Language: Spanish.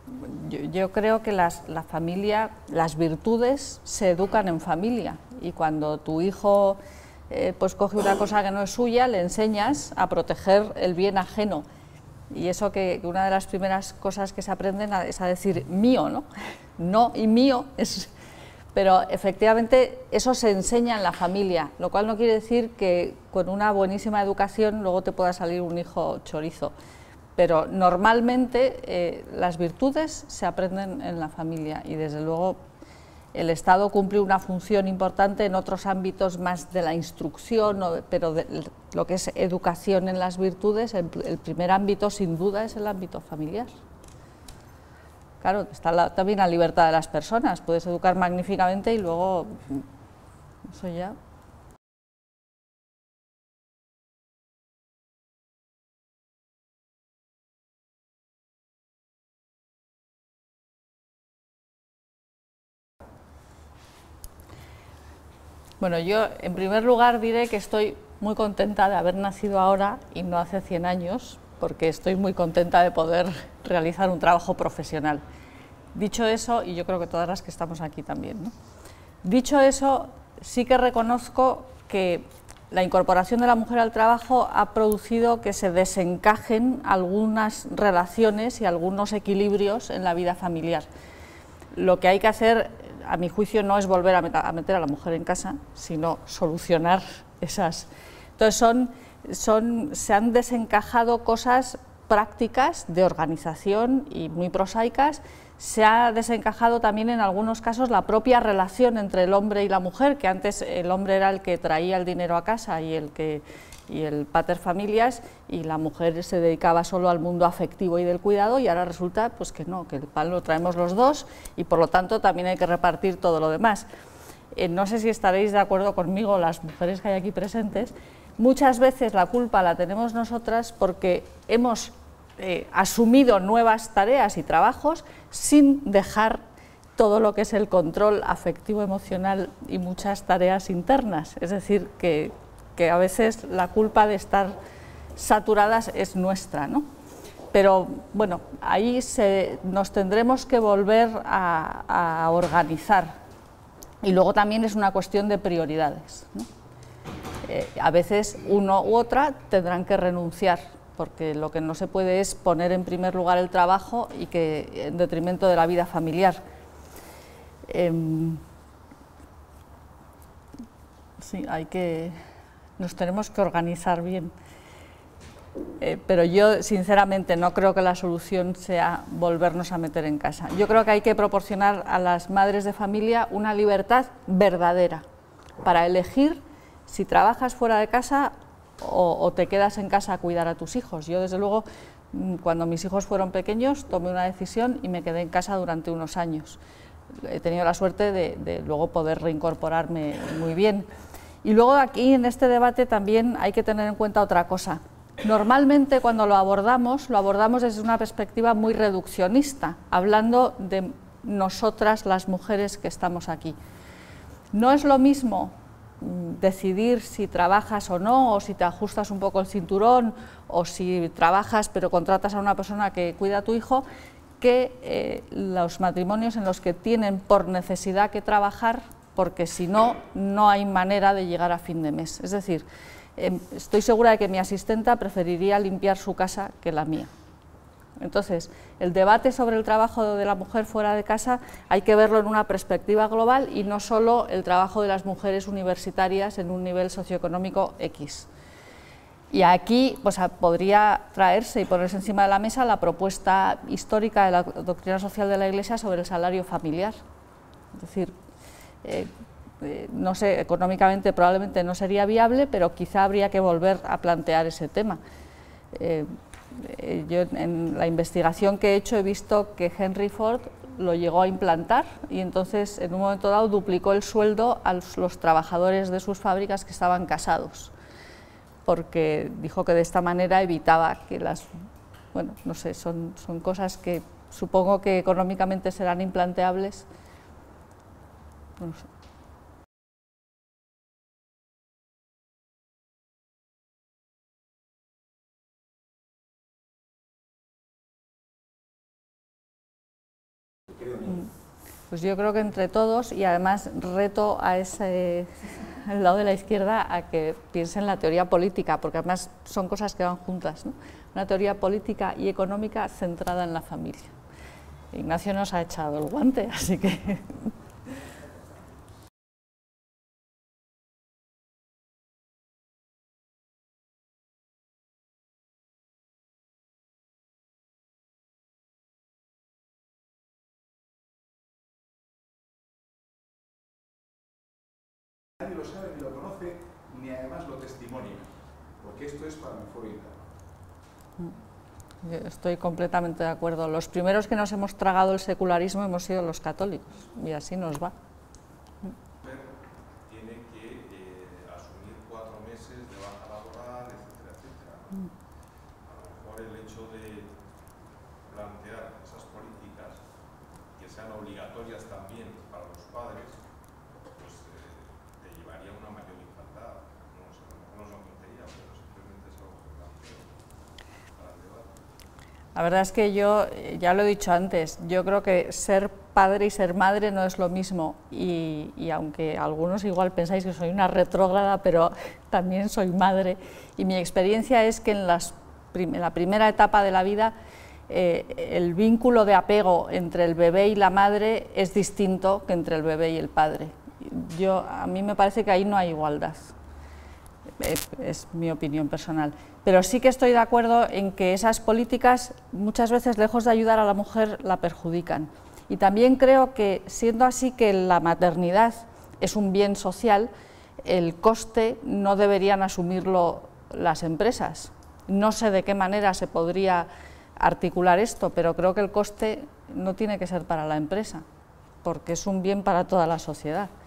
Yo creo que la familia, las virtudes se educan en familia, y cuando tu hijo pues coge una cosa que no es suya, le enseñas a proteger el bien ajeno. Y eso que una de las primeras cosas que se aprenden es a decir mío, ¿no? No y mío es... Pero efectivamente eso se enseña en la familia, lo cual no quiere decir que con una buenísima educación luego te pueda salir un hijo chorizo. Pero normalmente las virtudes se aprenden en la familia, y desde luego el Estado cumple una función importante en otros ámbitos más de la instrucción, pero lo que es educación en las virtudes, el primer ámbito sin duda es el ámbito familiar. Claro, está también la libertad de las personas, puedes educar magníficamente y luego eso ya... Bueno, yo en primer lugar diré que estoy muy contenta de haber nacido ahora y no hace 100 años, porque estoy muy contenta de poder realizar un trabajo profesional. Dicho eso, y yo creo que todas las que estamos aquí también, ¿no? Dicho eso, sí que reconozco que la incorporación de la mujer al trabajo ha producido que se desencajen algunas relaciones y algunos equilibrios en la vida familiar. Lo que hay que hacer, a mi juicio, no es volver a meter a la mujer en casa, sino solucionar esas... Entonces se han desencajado cosas prácticas de organización y muy prosaicas. Se ha desencajado también en algunos casos la propia relación entre el hombre y la mujer, que antes el hombre era el que traía el dinero a casa y el pater familias, y la mujer se dedicaba solo al mundo afectivo y del cuidado, y ahora resulta pues que no, que el pan lo traemos los dos y por lo tanto también hay que repartir todo lo demás. No sé si estaréis de acuerdo conmigo, las mujeres que hay aquí presentes, muchas veces la culpa la tenemos nosotras porque hemos asumido nuevas tareas y trabajos sin dejar todo lo que es el control afectivo, emocional y muchas tareas internas. Es decir, que a veces la culpa de estar saturadas es nuestra, ¿no? Pero bueno, ahí nos tendremos que volver a organizar, y luego también es una cuestión de prioridades, ¿no? A veces uno u otra tendrán que renunciar, porque lo que no se puede es poner en primer lugar el trabajo y que en detrimento de la vida familiar. Sí, nos tenemos que organizar bien. Pero yo sinceramente no creo que la solución sea volvernos a meter en casa. Yo creo que hay que proporcionar a las madres de familia una libertad verdadera para elegir si trabajas fuera de casa o te quedas en casa a cuidar a tus hijos. Yo desde luego, cuando mis hijos fueron pequeños, tomé una decisión y me quedé en casa durante unos años. He tenido la suerte de luego poder reincorporarme muy bien. Y luego aquí en este debate también hay que tener en cuenta otra cosa. Normalmente cuando lo abordamos desde una perspectiva muy reduccionista, hablando de nosotras las mujeres que estamos aquí. No es lo mismo decidir si trabajas o no, o si te ajustas un poco el cinturón, o si trabajas pero contratas a una persona que cuida a tu hijo, que los matrimonios en los que tienen por necesidad que trabajar, porque si no, no hay manera de llegar a fin de mes. Es decir, estoy segura de que mi asistenta preferiría limpiar su casa que la mía. Entonces, el debate sobre el trabajo de la mujer fuera de casa hay que verlo en una perspectiva global y no solo el trabajo de las mujeres universitarias en un nivel socioeconómico X. Y aquí pues, podría traerse y ponerse encima de la mesa la propuesta histórica de la doctrina social de la Iglesia sobre el salario familiar. Es decir, no sé, económicamente probablemente no sería viable, pero quizá habría que volver a plantear ese tema. Yo en la investigación que he hecho he visto que Henry Ford lo llegó a implantar y entonces en un momento dado duplicó el sueldo a los trabajadores de sus fábricas que estaban casados, porque dijo que de esta manera evitaba que bueno, no sé, son cosas que supongo que económicamente serán implanteables. No sé. Pues yo creo que entre todos, y además reto a al lado de la izquierda a que piensen la teoría política, porque además son cosas que van juntas, ¿no? Una teoría política y económica centrada en la familia. Ignacio nos ha echado el guante, así que... Nadie lo sabe, ni lo conoce, ni además lo testimonia, porque esto es para mi foro interno. Yo estoy completamente de acuerdo. Los primeros que nos hemos tragado el secularismo hemos sido los católicos, y así nos va. Tiene que asumir 4 meses de baja laboral, etcétera, etcétera. A lo mejor el hecho de plantear esas políticas que sean obligatorias también para los padres, pues te llevaría a una mayor igualdad. No sé, a lo mejor no es una tontería, pero simplemente es algo que planteo para el debate. La verdad es que yo, ya lo he dicho antes, yo creo que ser padre y ser madre no es lo mismo, y aunque algunos igual pensáis que soy una retrógrada, pero también soy madre, y mi experiencia es que en la primera etapa de la vida el vínculo de apego entre el bebé y la madre es distinto que entre el bebé y el padre. A mí me parece que ahí no hay igualdad. Es mi opinión personal, pero sí que estoy de acuerdo en que esas políticas muchas veces, lejos de ayudar a la mujer, la perjudican. Y también creo que, siendo así que la maternidad es un bien social, el coste no deberían asumirlo las empresas. No sé de qué manera se podría articular esto, pero creo que el coste no tiene que ser para la empresa, porque es un bien para toda la sociedad.